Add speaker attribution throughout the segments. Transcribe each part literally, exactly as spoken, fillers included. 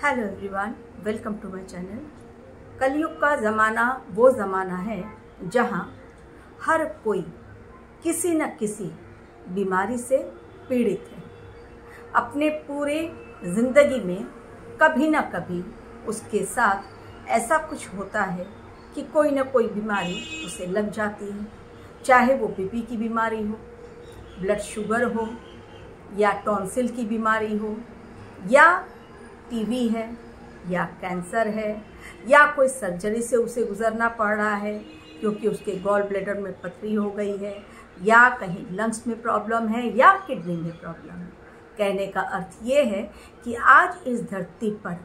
Speaker 1: Hello everyone, welcome to my channel. Kalyug का ज़माना वो ज़माना है जहां हर कोई किसी न किसी बीमारी से पीड़ित है। अपने पूरे ज़िंदगी में कभी न कभी उसके साथ ऐसा कुछ होता है कि कोई न कोई बीमारी उसे लग जाती है, चाहे वो बीपी की बीमारी हो, ब्लड शुगर हो, या टॉन्सिल की बीमारी हो, या टीबी है, या कैंसर है, या कोई सर्जरी से उसे गुजरना पड़ रहा है क्योंकि उसके गॉल ब्लैडर में पथरी हो गई है, या कहीं लंग्स में प्रॉब्लम है, या किडनी में प्रॉब्लम है। कहने का अर्थ ये है कि आज इस धरती पर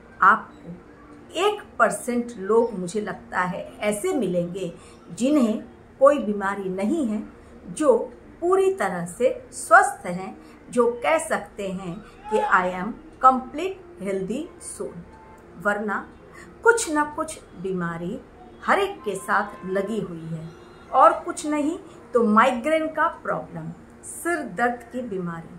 Speaker 1: आपको एक परसेंट लोग, मुझे लगता है, ऐसे मिलेंगे जिन्हें कोई बीमारी नहीं है, जो पूरी तरह से स्वस्थ हैं, जो कह सकते हैं कि I am complete healthy soul. वरना कुछ ना कुछ बीमारी हर एक के साथ लगी हुई है, और कुछ नहीं तो माइग्रेन का प्रॉब्लम, सिर दर्द की बीमारी।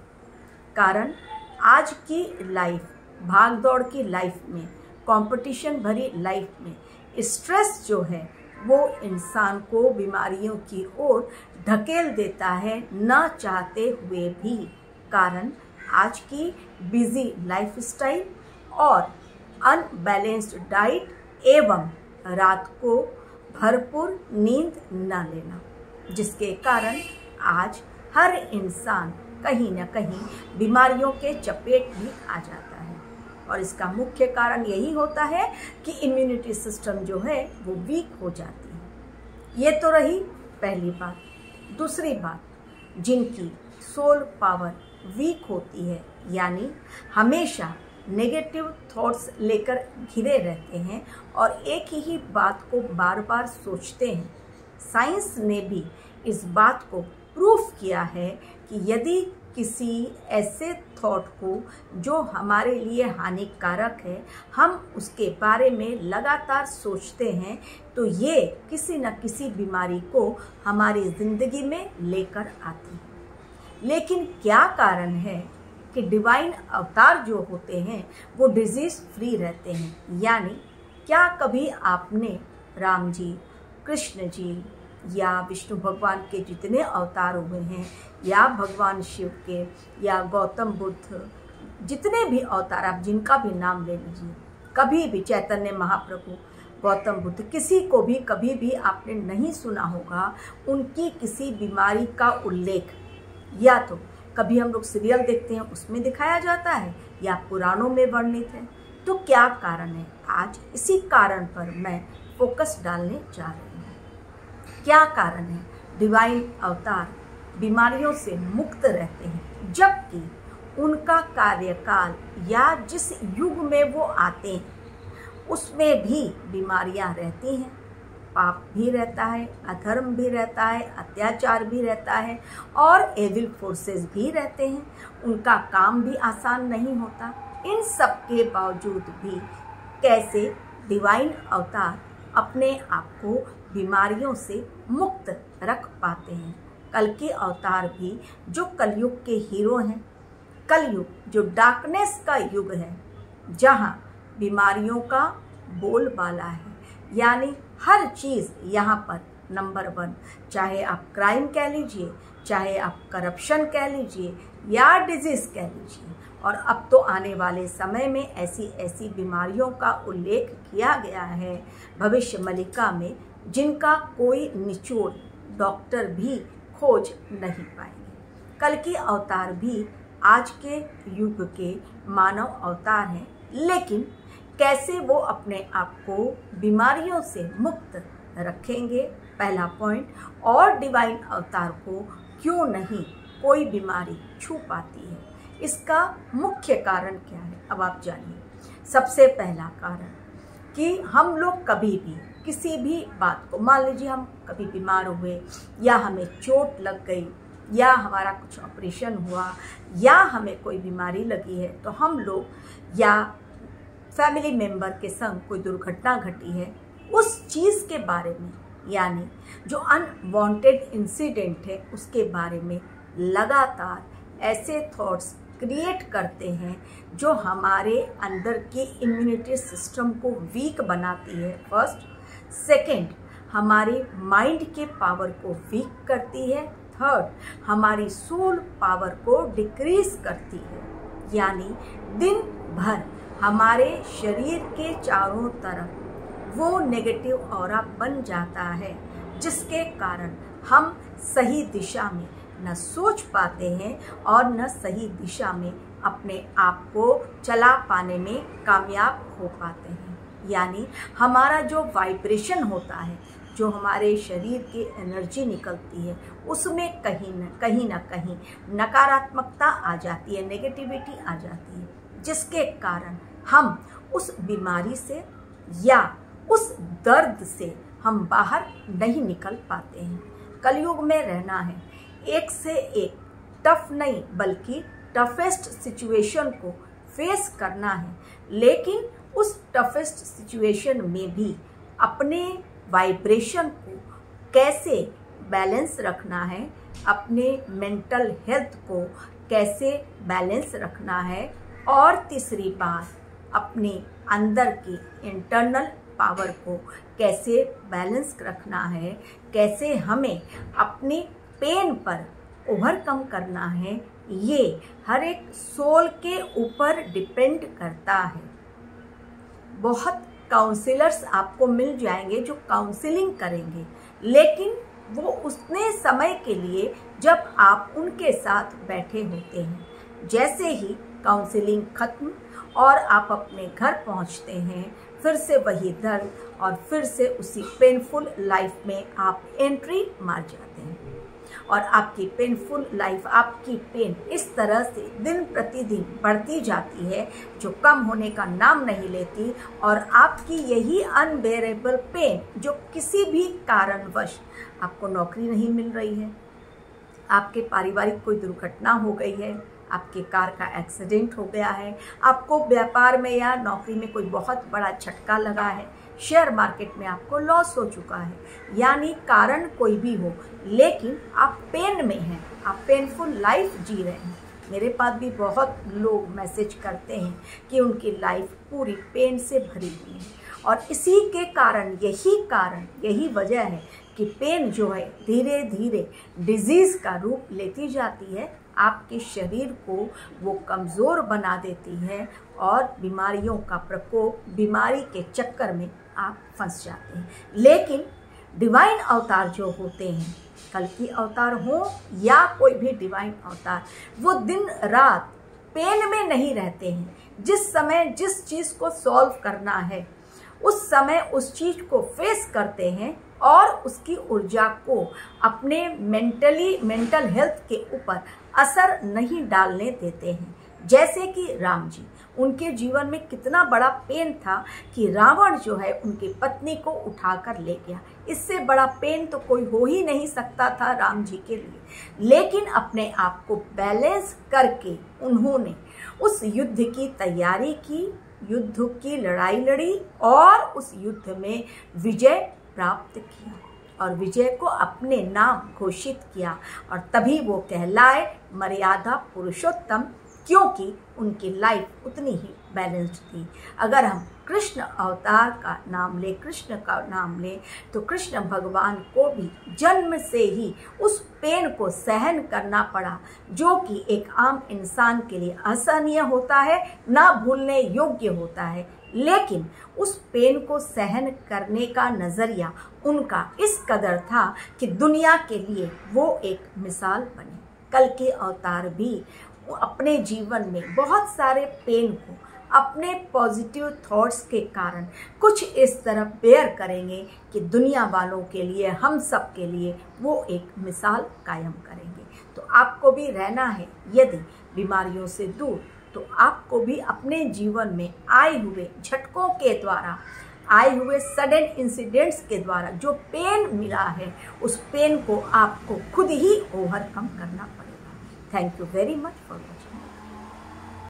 Speaker 1: कारण आज की लाइफ, भाग दौड़ की लाइफ में, कंपटीशन भरी लाइफ में स्ट्रेस जो है वो इंसान को बीमारियों की ओर ढकेल देता है, न चाहते हुए भी। कारण आज की बिजी लाइफस्टाइल और अनबैलेंस्ड डाइट एवं रात को भरपूर नींद न लेना, जिसके कारण आज हर इंसान कहीं न कहीं बीमारियों के चपेट में आ जाता है। और इसका मुख्य कारण यही होता है कि इम्यूनिटी सिस्टम जो है वो वीक हो जाती है। ये तो रही पहली बात। दूसरी बात, जिनकी सोल पावर वीक होती है, यानी हमेशा नेगेटिव थॉट्स लेकर घिरे रहते हैं और एक ही बात को बार बार सोचते हैं। साइंस ने भी इस बात को प्रूफ किया है कि यदि किसी ऐसे थॉट को जो हमारे लिए हानिकारक है, हम उसके बारे में लगातार सोचते हैं, तो ये किसी न किसी बीमारी को हमारी ज़िंदगी में लेकर आती है। लेकिन क्या कारण है कि डिवाइन अवतार जो होते हैं वो डिजीज़ फ्री रहते हैं? यानी क्या कभी आपने राम जी, कृष्ण जी, या विष्णु भगवान के जितने अवतार हुए हैं, या भगवान शिव के, या गौतम बुद्ध, जितने भी अवतार आप जिनका भी नाम ले लीजिए, कभी भी चैतन्य महाप्रभु, गौतम बुद्ध, किसी को भी कभी भी आपने नहीं सुना होगा उनकी किसी बीमारी का उल्लेख। या तो कभी हम लोग सीरियल देखते हैं उसमें दिखाया जाता है, या पुराणों में वर्णित है। तो क्या कारण है? आज इसी कारण पर मैं फोकस डालने जा रही हूँ। क्या कारण है डिवाइन अवतार बीमारियों से मुक्त रहते हैं, जबकि उनका कार्यकाल या जिस युग में वो आते हैं उसमें भी बीमारियां रहती हैं, पाप भी रहता है, अधर्म भी रहता है, अत्याचार भी रहता है, और एविल फोर्सेस भी रहते हैं। उनका काम भी आसान नहीं होता। इन सब के बावजूद भी कैसे डिवाइन अवतार अपने आप को बीमारियों से मुक्त रख पाते हैं? कल्कि अवतार भी जो कलयुग के हीरो हैं, कलयुग जो डार्कनेस का युग है, जहाँ बीमारियों का बोलबाला है, यानी हर चीज़ यहाँ पर नंबर वन। चाहे आप क्राइम कह लीजिए, चाहे आप करप्शन कह लीजिए, या डिजीज़ कह लीजिए। और अब तो आने वाले समय में ऐसी ऐसी बीमारियों का उल्लेख किया गया है भविष्य मलिका में, जिनका कोई निचोड़ डॉक्टर भी खोज नहीं पाएंगे। कल्कि अवतार भी आज के युग के मानव अवतार हैं, लेकिन कैसे वो अपने आप को बीमारियों से मुक्त रखेंगे, पहला पॉइंट। और डिवाइन अवतार को क्यों नहीं कोई बीमारी छू पाती है, इसका मुख्य कारण क्या है? अब आप जानिए। सबसे पहला कारण कि हम लोग कभी भी किसी भी बात को, मान लीजिए हम कभी बीमार हुए, या हमें चोट लग गई, या हमारा कुछ ऑपरेशन हुआ, या हमें कोई बीमारी लगी है, तो हम लोग, या फैमिली मेंबर के संग कोई दुर्घटना घटी है, उस चीज़ के बारे में, यानी जो अनवांटेड इंसिडेंट है उसके बारे में लगातार ऐसे थॉट्स क्रिएट करते हैं जो हमारे अंदर के इम्यूनिटी सिस्टम को वीक बनाती है। फर्स्ट, सेकंड, हमारे माइंड के पावर को वीक करती है। थर्ड, हमारी सोल पावर को डिक्रीज करती है। यानी दिन भर हमारे शरीर के चारों तरफ वो नेगेटिव ऑरा बन जाता है, जिसके कारण हम सही दिशा में न सोच पाते हैं और न सही दिशा में अपने आप को चला पाने में कामयाब हो पाते हैं। यानी हमारा जो वाइब्रेशन होता है, जो हमारे शरीर की एनर्जी निकलती है, उसमें कहीं न कहीं ना कहीं नकारात्मकता आ जाती है, नेगेटिविटी आ जाती है, जिसके कारण हम उस बीमारी से या उस दर्द से हम बाहर नहीं निकल पाते हैं। कलयुग में रहना है, एक से एक टफ नहीं बल्कि टफेस्ट सिचुएशन को फेस करना है, लेकिन उस टफेस्ट सिचुएशन में भी अपने वाइब्रेशन को कैसे बैलेंस रखना है, अपने मेंटल हेल्थ को कैसे बैलेंस रखना है, और तीसरी बात अपने अंदर की इंटरनल पावर को कैसे बैलेंस रखना है, कैसे हमें अपनी पेन पर ओवरकम करना है, ये हर एक सोल के ऊपर डिपेंड करता है। बहुत काउंसलर्स आपको मिल जाएंगे जो काउंसलिंग करेंगे, लेकिन वो उतने समय के लिए जब आप उनके साथ बैठे होते हैं। जैसे ही काउंसलिंग खत्म और आप अपने घर पहुंचते हैं, फिर से वही दर्द और फिर से उसी पेनफुल लाइफ में आप एंट्री मार जाते हैं और आपकी पेनफुल लाइफ, आपकी पेन इस तरह से दिन प्रतिदिन बढ़ती जाती है जो कम होने का नाम नहीं लेती, और आपकी यही अनबेरेबल पेन जो किसी भी कारणवश आपको नौकरी नहीं मिल रही है, आपके पारिवारिक कोई दुर्घटना हो गई है, आपके कार का एक्सीडेंट हो गया है, आपको व्यापार में या नौकरी में कोई बहुत बड़ा झटका लगा है, शेयर मार्केट में आपको लॉस हो चुका है, यानी कारण कोई भी हो, लेकिन आप पेन में हैं, आप पेनफुल लाइफ जी रहे हैं। मेरे पास भी बहुत लोग मैसेज करते हैं कि उनकी लाइफ पूरी पेन से भरी हुई है, और इसी के कारण यही कारण यही वजह है कि पेन जो है धीरे धीरे डिजीज़ का रूप लेती जाती है, आपके शरीर को वो कमज़ोर बना देती है और बीमारियों का प्रकोप, बीमारी के चक्कर में आप फंस जाते हैं। लेकिन डिवाइन अवतार जो होते हैं, कल की अवतार हो या कोई भी डिवाइन अवतार, वो दिन रात पेन में नहीं रहते हैं। जिस समय जिस चीज़ को सॉल्व करना है उस समय उस चीज़ को फेस करते हैं और उसकी ऊर्जा को अपने मेंटली मेंटल हेल्थ के ऊपर असर नहीं डालने देते हैं। जैसे कि राम जी, उनके जीवन में कितना बड़ा पेन था कि रावण जो है उनकी पत्नी को उठाकर ले गया। इससे बड़ा पेन तो कोई हो ही नहीं सकता था राम जी के लिए, लेकिन अपने आप को बैलेंस करके उन्होंने उस युद्ध की तैयारी की, युद्ध की लड़ाई लड़ी और उस युद्ध में विजय प्राप्त किया और विजय को अपने नाम घोषित किया, और तभी वो कहलाए मर्यादा पुरुषोत्तम, क्योंकि उनकी लाइफ उतनी ही बैलेंस्ड थी। अगर हम कृष्ण अवतार का नाम लें, कृष्ण का नाम लें, तो कृष्ण भगवान को भी जन्म से ही उस पेन को सहन करना पड़ा, जो कि एक आम इंसान के लिए असहनीय होता है, ना भूलने योग्य होता है। लेकिन उस पेन को सहन करने का नज़रिया उनका इस कदर था कि दुनिया के लिए वो एक मिसाल बने। कल के अवतार भी अपने जीवन में बहुत सारे पेन को अपने पॉजिटिव थॉट्स के कारण कुछ इस तरह बेयर करेंगे कि दुनिया वालों के लिए, हम सब के लिए वो एक मिसाल कायम करेंगे। तो आपको भी रहना है यदि बीमारियों से दूर, तो आपको भी अपने जीवन में आए हुए झटकों के द्वारा, आए हुए सडन इंसिडेंट्स के द्वारा जो पेन मिला है, उस पेन को आपको खुद ही ओवरकम करना पड़ेगा। Thank you very much for watching.